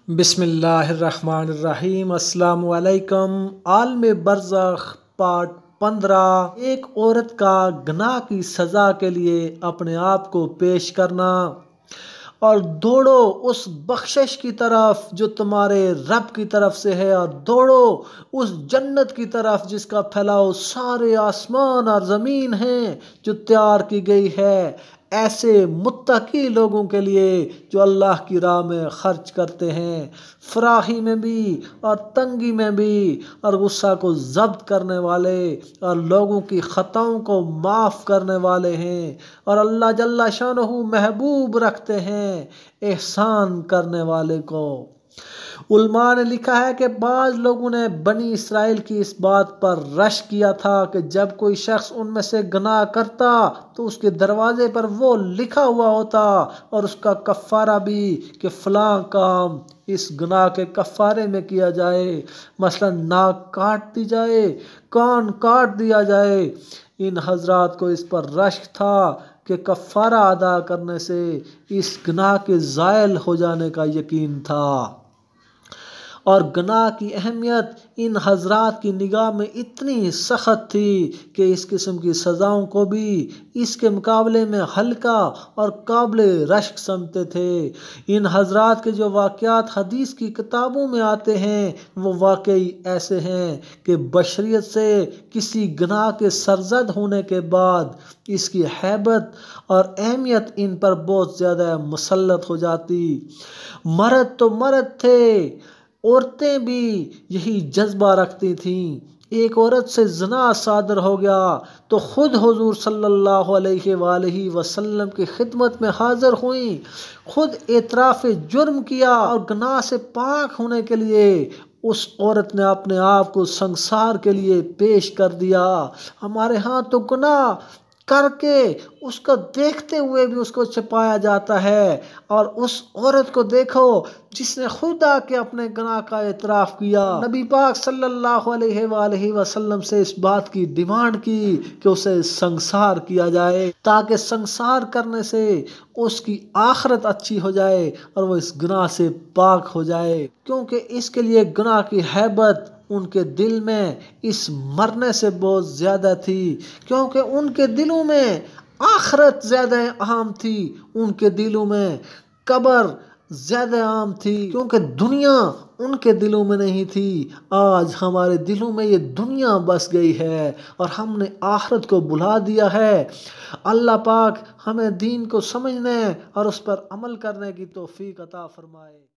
बिस्मिल्लाहिर्रहमानिर्रहीम। अस्सलाम वालेकुम। आलम-ए-बरज़ख पार्ट 15। एक औरत का गुनाह की सज़ा के लिए अपने आप को पेश करना और दौड़ो उस बख्शिश की तरफ जो तुम्हारे रब की तरफ से है, और दौड़ो उस जन्नत की तरफ जिसका फैलाव सारे आसमान और ज़मीन हैं, जो तैयार की गई है ऐसे मुत्तकी लोगों के लिए जो अल्लाह की राह में खर्च करते हैं, फराही में भी और तंगी में भी, और गुस्सा को ज़ब्त करने वाले और लोगों की ख़ताओं को माफ़ करने वाले हैं, और अल्लाह जल्ला शानहू महबूब रखते हैं एहसान करने वाले को। उलमा ने लिखा है कि बाज़ लोगों ने बनी इसराइल की इस बात पर रश किया था कि जब कोई शख्स उनमें से गुनाह करता तो उसके दरवाजे पर वो लिखा हुआ होता और उसका कफ़ारा भी कि फ़लाँ काम इस गुनाह के कफ़ारे में किया जाए, मसलन नाक काट दी जाए, कान काट दिया जाए। इन हजरात को इस पर रश्क था कि कफ़ारा अदा करने से इस गुनाह के ज़ायल हो जाने का यकीन था, और गुनाह की अहमियत इन हजरात की निगाह में इतनी सख्त थी कि इस किस्म की सज़ाओं को भी इसके मुकाबले में हल्का और काबिल रश्क समझते थे। इन हजरात के जो वाक़यात हदीस की किताबों में आते हैं वो वाकई ऐसे हैं कि बशरियत से किसी गुनाह के सरजद होने के बाद इसकी हैबत और अहमियत इन पर बहुत ज़्यादा मुसल्लत हो जाती। मर्द तो मर्द थे, औरतें भी यही जज्बा रखती थीं। एक औरत से ज़िना सादर हो गया तो खुद हुजूर सल्लल्लाहु अलैहि वसल्लम की खिदमत में हाजिर हुई, खुद एतराफ़ जुर्म किया, और गुनाह से पाक होने के लिए उस औरत ने अपने आप को संसार के लिए पेश कर दिया। हमारे यहाँ तो गुनाह करके उसको देखते हुए भी उसको छिपाया जाता है, और उस औरत को देखो जिसने खुद आके अपने गुनाह का एतराफ़ किया। नबी पाक सल्लल्लाहु अलैहि वसल्लम से इस बात की डिमांड की कि उसे संसार किया जाए, ताकि संसार करने से उसकी आखिरत अच्छी हो जाए और वो इस गुनाह से पाक हो जाए, क्योंकि इसके लिए गुनाह की हैबत उनके दिल में इस मरने से बहुत ज़्यादा थी, क्योंकि उनके दिलों में आखिरत ज़्यादा अहम थी, उनके दिलों में कब्र ज़्यादा अहम थी, क्योंकि दुनिया उनके दिलों में नहीं थी। आज हमारे दिलों में ये दुनिया बस गई है और हमने आखिरत को भुला दिया है। अल्लाह पाक हमें दीन को समझने और उस पर अमल करने की तौफीक अता फरमाए।